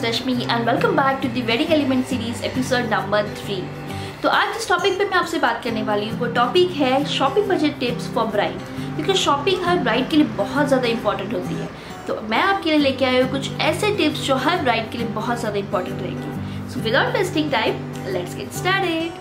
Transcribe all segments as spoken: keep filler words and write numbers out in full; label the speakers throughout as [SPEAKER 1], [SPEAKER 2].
[SPEAKER 1] Rashmi and welcome back to the Wedding Element series episode number three. तो आज जिस topic पे मैं आपसे बात करने वाली हूँ वो टॉपिक है shopping budget tips for bride, क्योंकि शॉपिंग हर ब्राइड के लिए बहुत ज़्यादा इंपॉर्टेंट होती है। तो मैं आपके लिए लेके आई हूँ कुछ ऐसे टिप्स जो हर ब्राइड के लिए बहुत ज़्यादा इंपॉर्टेंट रहेगी। So without wasting time let's get started.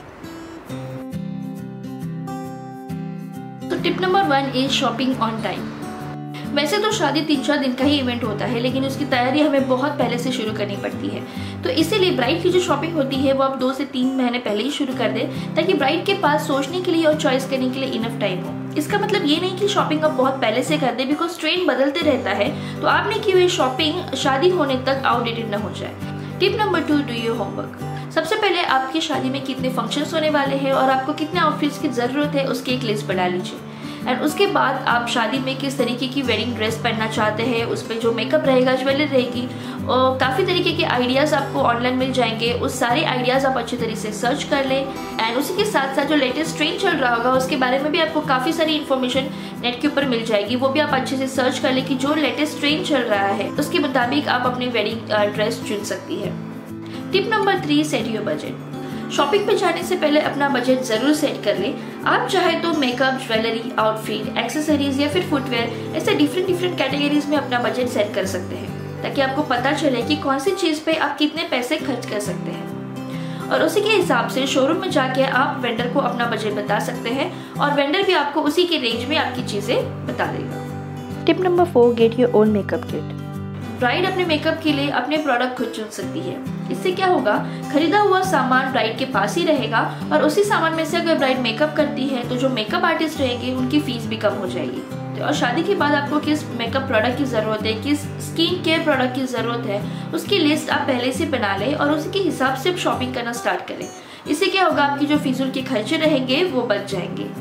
[SPEAKER 1] तो tip number one is shopping on time. वैसे तो शादी तीन चार दिन का ही इवेंट होता है, लेकिन उसकी तैयारी हमें बहुत पहले से शुरू करनी पड़ती है। तो इसीलिए ब्राइड की जो शॉपिंग होती है वो आप दो से तीन महीने पहले ही शुरू कर दें, ताकि ब्राइड के पास सोचने के लिए और चॉइस करने के लिए इनफ टाइम हो। इसका मतलब ये नहीं कि शॉपिंग आप बहुत पहले से कर दें, बिकॉज ट्रेंड बदलते रहता है, तो आपने की हुई शॉपिंग शादी होने तक आउटडेटेड न हो जाए। Tip number two, do your homework. सबसे पहले आपकी शादी में कितने फंक्शंस होने वाले हैं और आपको कितने आउटफिट्स की जरूरत है उसकी एक लिस्ट बना लीजिए। एंड उसके बाद आप शादी में किस तरीके की वेडिंग ड्रेस पहनना चाहते हैं, उस पर जो मेकअप रहेगा, ज्वेलरी रहेगी, और काफ़ी तरीके के आइडियाज़ आपको ऑनलाइन मिल जाएंगे। उस सारे आइडियाज़ आप अच्छी तरीके से सर्च कर लें। एंड उसी के साथ साथ जो लेटेस्ट ट्रेंड चल रहा होगा उसके बारे में भी आपको काफ़ी सारी इन्फॉर्मेशन नेट के ऊपर मिल जाएगी। वो भी आप अच्छे से सर्च कर लें कि जो लेटेस्ट ट्रेंड चल रहा है उसके मुताबिक आप अपनी वेडिंग ड्रेस चुन सकती है। Tip number three, set your budget. Shopping पे जाने से पहले अपना बजट जरूर सेट कर लें। आप चाहे तो मेकअप, ज्वेलरी, आउटफिट, एक्सेसरीज या फिर फुटवेयर ऐसे डिफरेंट डिफरेंट कैटेगरीज में अपना बजट सेट कर सकते हैं, ताकि आपको पता चले कि कौन सी चीज़ पे आप कितने पैसे खर्च कर सकते हैं। और उसी के हिसाब से शोरूम में जाके आप वेंडर को अपना बजट बता सकते हैं और वेंडर भी आपको उसी के रेंज में आपकी चीज़ें बता देगा।
[SPEAKER 2] Tip number four, get your own makeup kit.
[SPEAKER 1] Bride अपने मेकअप के लिए अपने प्रोडक्ट खुद चुन सकती है। इससे क्या होगा, खरीदा हुआ सामान ब्राइड के पास ही रहेगा और उसी सामान में से अगर ब्राइड मेकअप करती है तो जो मेकअप आर्टिस्ट रहेंगे उनकी फीस भी कम हो जाएगी। तो और शादी के बाद आपको किस मेकअप प्रोडक्ट की ज़रूरत है, किस स्किन केयर प्रोडक्ट की ज़रूरत है, उसकी लिस्ट आप पहले से बना लें और उसी के हिसाब से शॉपिंग करना स्टार्ट करें। इससे क्या होगा, आपकी जो फिजूल के खर्चे रहेंगे वो बच जाएंगे।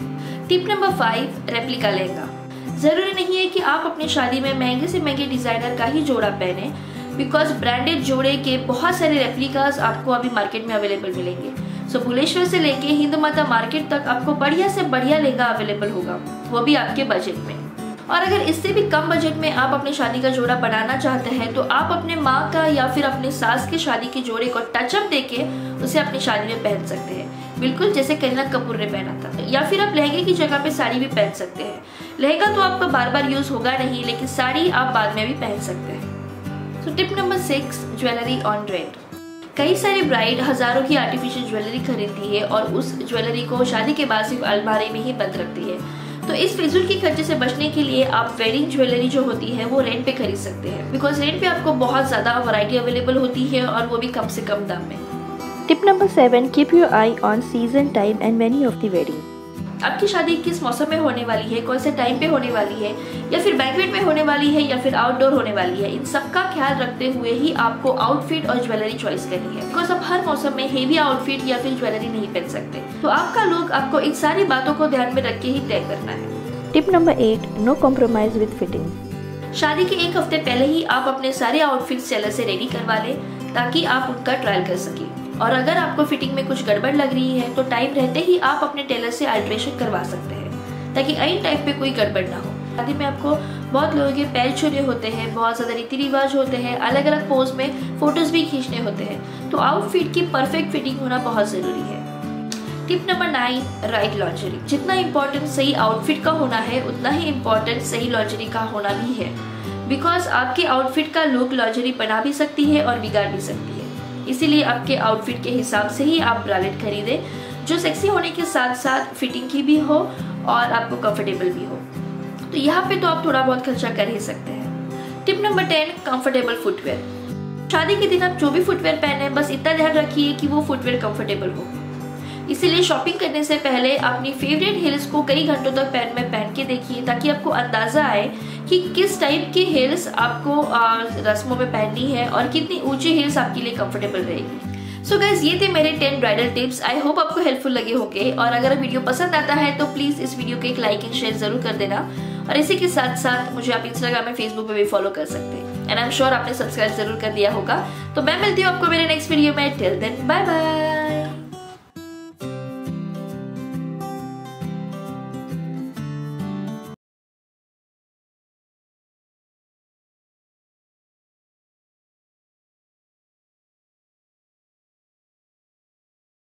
[SPEAKER 1] Tip number five, replica lehenga. ज़रूरी नहीं है कि आप अपनी शादी में महंगे से महंगे डिज़ाइनर का ही जोड़ा पहने, बिकॉज ब्रांडेड जोड़े के बहुत सारे रेप्लिकास आपको अभी मार्केट में अवेलेबल मिलेंगे। सो भुवनेश्वर से लेके हिंदू माता मार्केट तक आपको बढ़िया से बढ़िया लहंगा अवेलेबल होगा, वो भी आपके बजट में। और अगर इससे भी कम बजट में आप अपनी शादी का जोड़ा बनाना चाहते हैं तो आप अपने माँ का या फिर अपने सास के शादी के जोड़े को टचअप देके उसे अपनी शादी में पहन सकते हैं, बिल्कुल जैसे करीना कपूर ने पहना था। या फिर आप लहंगे की जगह पे साड़ी भी पहन सकते हैं। लहंगा तो आपका बार बार यूज होगा नहीं, लेकिन साड़ी आप बाद में भी पहन सकते हैं। तो tip number six, jewellery on rent. कई सारी ब्राइड हजारों की आर्टिफिशियल ज्वेलरी खरीदती है और उस ज्वेलरी को शादी के बाद सिर्फ अलमारी में ही बंद रखती है। तो इस फिजूल के खर्चे से बचने के लिए आप वेडिंग ज्वेलरी जो होती है वो रेंट पे खरीद सकते हैं, बिकॉज रेंट पे आपको बहुत ज्यादा वैरायटी अवेलेबल होती है और वो भी कम से कम दाम में।
[SPEAKER 2] Tip number seven, keep your eye on season, time and venue of the wedding.
[SPEAKER 1] आपकी शादी किस मौसम में होने वाली है, कौन से टाइम पे होने वाली है, या फिर बैंक्वेट में होने वाली है या फिर आउटडोर होने वाली है, इन सब का ख्याल रखते हुए ही आपको आउटफिट और ज्वेलरी चॉइस करनी है, बिकॉज आप हर मौसम में हेवी आउटफिट या फिर ज्वेलरी नहीं पहन सकते। तो आपका लुक आपको इन सारी बातों को ध्यान में रख के ही तय करना है।
[SPEAKER 2] Tip number eight, no compromise with fitting.
[SPEAKER 1] शादी के एक हफ्ते पहले ही आप अपने सारे आउटफिट्स टेलर से रेडी करवा लें, ताकि आप उनका ट्रायल कर सकें। और अगर आपको फिटिंग में कुछ गड़बड़ लग रही है तो टाइम रहते ही आप अपने टेलर से अल्ट्रेशन करवा सकते हैं, ताकि ऐन टाइम पे कोई गड़बड़ ना हो। शादी में आपको बहुत लोगों के पैर छूने होते हैं, बहुत ज़्यादा रीति रिवाज होते हैं, अलग अलग पोज में फोटोज भी खींचने होते हैं, तो आउटफिट की परफेक्ट फिटिंग होना बहुत ज़रूरी है। Tip number nine, right lingerie. जितना इम्पोर्टेंट सही आउटफिट का होना है उतना ही इम्पोर्टेंट सही लॉन्जरी का होना भी है, बिकॉज आपके आउटफिट का लुक लॉन्जरी बना भी सकती है और बिगाड़ भी सकती है। इसीलिए आपके आउटफिट के हिसाब से ही आप ब्रालेट खरीदें, जो सेक्सी होने के साथ साथ फिटिंग की भी हो और आपको कंफर्टेबल भी हो। तो यहाँ पे तो आप थोड़ा बहुत खर्चा कर ही सकते हैं। Tip number ten, comfortable footwear. शादी के दिन आप जो भी फुटवेयर पहने, बस इतना ध्यान रखिए कि वो फुटवेयर कंफर्टेबल हो। इसीलिए शॉपिंग करने से पहले अपनी फेवरेट हिल्स को कई घंटों तक पैर में पहन के देखिए, ताकि आपको अंदाजा आए कि किस टाइप की हिल्स आपको रस्मों में पहननी है और कितनी ऊंची हिल्स आपके लिए कंफर्टेबल रहेगी। सो गाइस, ये थे मेरे ten bridal tips. I hope आपको हेल्पफुल लगे होंगे, और अगर वीडियो पसंद आता है तो प्लीज इस वीडियो को एक लाइक एंड शेयर जरूर कर देना। और इसी के साथ साथ मुझे आप इंस्टाग्राम में, फेसबुक पे भी फॉलो कर सकते हैं। एंड आई एम श्योर आपने सब्सक्राइब जरूर कर दिया होगा। तो मैं मिलती हूँ आपको मेरे नेक्स्ट वीडियो में। Till then, bye bye.